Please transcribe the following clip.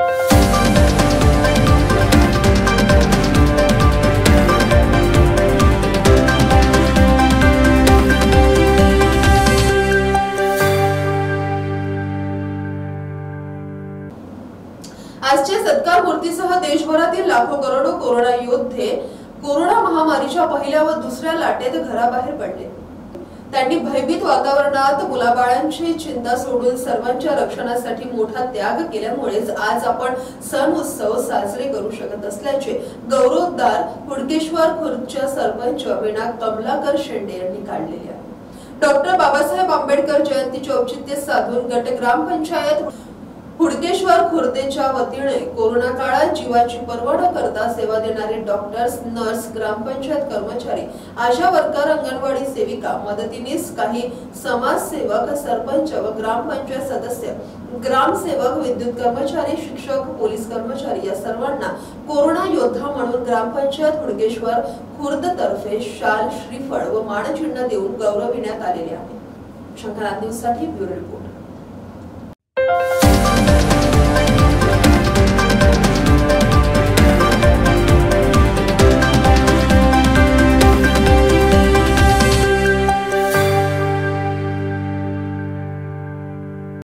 आजच्या सत्कार मूर्तीसह देशभरातील लाखो करोडो कोरोना योद्धे कोरोना महामारीच्या पहिल्या व दुसऱ्या लाटेत घराबाहेर पडले। त्यांनी भयभीत वातावरणात मुलाबाळांची चिंता सोडून सर्वांच्या रक्षणासाठी मोठा त्याग केल्यामुळेच आज आपण सण उत्सव साजरे करू शकत असल्याचे गौरवोद्गार हुडकेश्वर खुर्दच्या सरपंच वीणा कमलाकर शेंडे यांनी काढलेले आहे। डॉक्टर बाबासाहेब आंबेडकर जयंतीचे औचित्य साधून गट ग्रामपंचायत हुडकेश्वर खुर्देच्या वतीने कोरोना काळात जीवाची पर्वा न करता सेवा देणारे डॉक्टर्स, नर्स, ग्रामपंचायत कर्मचारी, आशा वर्कर, अंगणवाडी सेविका, मदतीनीस, काही समाजसेवक, सरपंच व ग्रामपंचायत सदस्य, ग्रामसेवक, विद्युत कर्मचारी, शिक्षक, पोलीस कर्मचारी या सर्वांना कोरोना योद्धा म्हणून ग्रामपंचायत हुडकेश्वर खुर्द तर्फे शाल, श्रीफळ व मानचिन्ह देऊन गौरविण्यात आलेले आहे। शंकरात न्यूज साठी ब्युरो रिपोर्ट।